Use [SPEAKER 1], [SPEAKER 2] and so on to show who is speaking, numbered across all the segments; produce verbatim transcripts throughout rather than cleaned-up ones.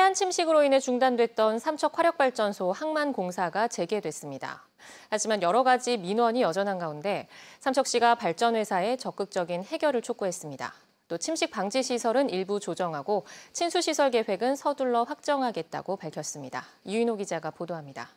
[SPEAKER 1] 해안 침식으로 인해 중단됐던 삼척 화력발전소 항만 공사가 재개됐습니다. 하지만 여러 가지 민원이 여전한 가운데 삼척시가 발전회사에 적극적인 해결을 촉구했습니다. 또 침식 방지 시설은 일부 조정하고 친수 시설 계획은 서둘러 확정하겠다고 밝혔습니다. 유인호 기자가 보도합니다.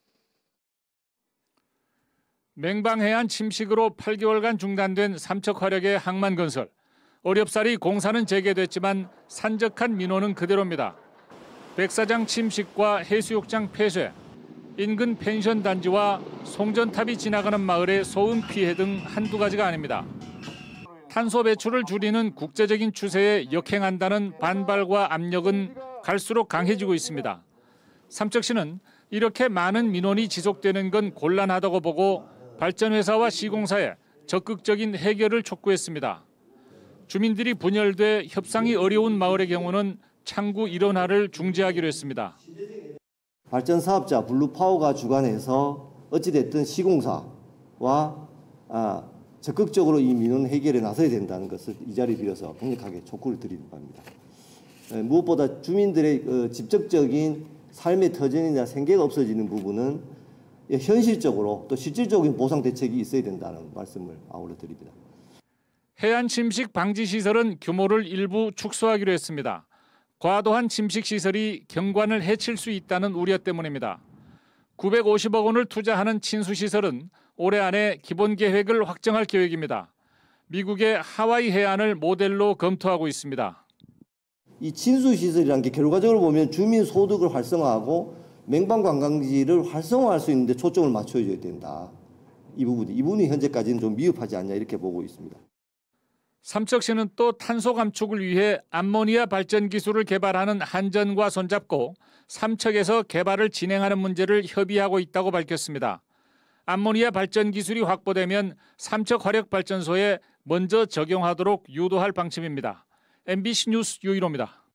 [SPEAKER 2] 맹방해안 침식으로 팔 개월간 중단된 삼척 화력의 항만 건설. 어렵사리 공사는 재개됐지만 산적한 민원은 그대로입니다. 백사장 침식과 해수욕장 폐쇄, 인근 펜션 단지와 송전탑이 지나가는 마을의 소음 피해 등 한두 가지가 아닙니다. 탄소 배출을 줄이는 국제적인 추세에 역행한다는 반발과 압력은 갈수록 강해지고 있습니다. 삼척시는 이렇게 많은 민원이 지속되는 건 곤란하다고 보고 발전회사와 시공사에 적극적인 해결을 촉구했습니다. 주민들이 분열돼 협상이 어려운 마을의 경우는 창구 일원화를 중지하기로 했습니다.
[SPEAKER 3] 발전 사업자 블루파워가 주관해서 어찌됐든 시공사와 아, 적극적으로 이 민원 해결에 나서야 된다는 것을 이 자리에 빌어서 강력하게 촉구를 드리는 바입니다. 무엇보다 주민들의 어, 직접적인 삶의 터전이나 생계가 없어지는 부분은 현실적으로 또 실질적인 보상 대책이 있어야 된다는 말씀을 아울러 드립니다.
[SPEAKER 2] 해안 침식 방지 시설은 규모를 일부 축소하기로 했습니다. 과도한 침식 시설이 경관을 해칠 수 있다는 우려 때문입니다. 구백오십억 원을 투자하는 친수 시설은 올해 안에 기본 계획을 확정할 계획입니다. 미국의 하와이 해안을 모델로 검토하고 있습니다.
[SPEAKER 3] 이 친수 시설이라는 게 결과적으로 보면 주민 소득을 활성화하고 맹방 관광지를 활성화할 수 있는데 초점을 맞춰줘야 된다. 이 부분이 이 부분이 현재까지는 좀 미흡하지 않냐 이렇게 보고 있습니다.
[SPEAKER 2] 삼척시는 또 탄소 감축을 위해 암모니아 발전 기술을 개발하는 한전과 손잡고 삼척에서 개발을 진행하는 문제를 협의하고 있다고 밝혔습니다. 암모니아 발전 기술이 확보되면 삼척 화력발전소에 먼저 적용하도록 유도할 방침입니다. 엠비씨 뉴스 유인호입니다.